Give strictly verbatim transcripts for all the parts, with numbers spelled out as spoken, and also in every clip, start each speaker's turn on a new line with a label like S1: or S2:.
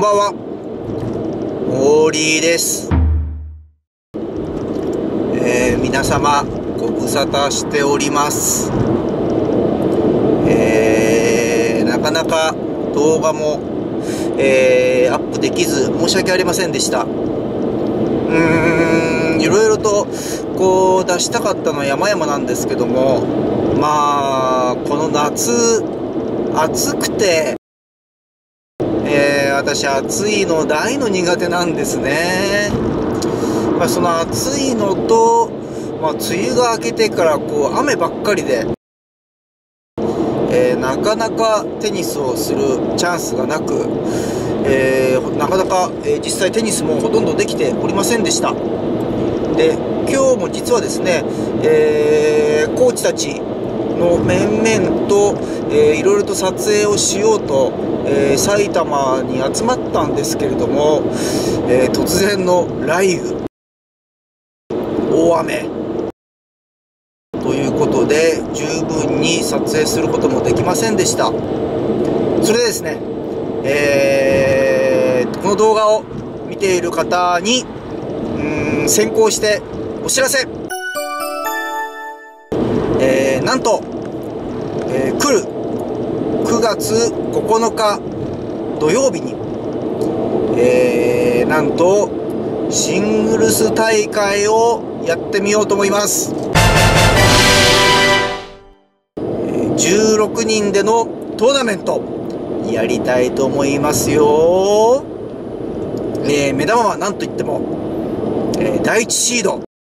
S1: ばんは、モーリーです。えー、皆様ご無沙汰しております。えー、なかなか動画も、えー、アップできず申し訳ありませんでした。うーん、いろいろとこう出したかったのは山々なんですけども、まあこの夏暑くて、えー、私暑いの大の苦手なんですね。まあ、その暑いのと、まあ、梅雨が明けてからこう雨ばっかりで、えー、なかなかテニスをするチャンスがなく、えー、なかなか、えー、実際テニスもほとんどできておりませんでした。で、今日も実はですね、えー、コーチたちの面々と、えー、いろいろと撮影をしようと、えー、埼玉に集まったんですけれども、えー、突然の雷雨、大雨ということで十分に撮影することもできませんでした。それでですね、えー、この動画を見ている方にうーん先行してお知らせ、えー、なんと、えー、来るくがつここのか土曜日に、えー、なんとシングルス大会をやってみようと思います。じゅうろくにんでのトーナメントやりたいと思いますよ。えー、目玉は何といっても、えー、だいいちシード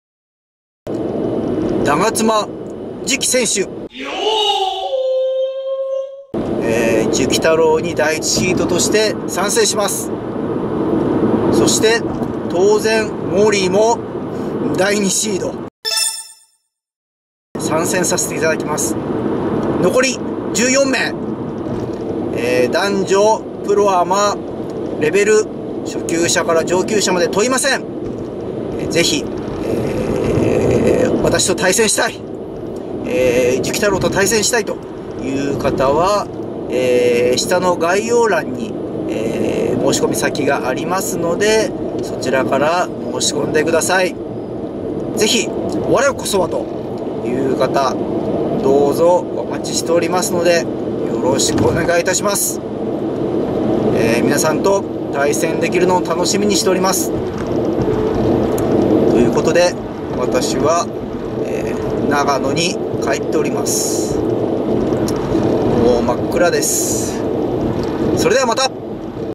S1: 長妻次期選手、えー、次期太郎にだいいちシードとして参戦します。そして当然モーリーもだいにシード参戦させていただきます。残りじゅうよんめい、えー、男女プロアマレベル初級者から上級者まで問いません。えー、ぜひ、えー、私と対戦したい、えー、次期太郎と対戦したいという方は、えー、下の概要欄に、えー、申し込み先がありますので、そちらから申し込んでください。ぜひ我こそはという方、どうぞお待ちしておりますのでよろしくお願いいたします。えー、皆さんと対戦できるのを楽しみにしております。ということで私は、えー、長野に帰っております。もう真っ暗です。それではまた。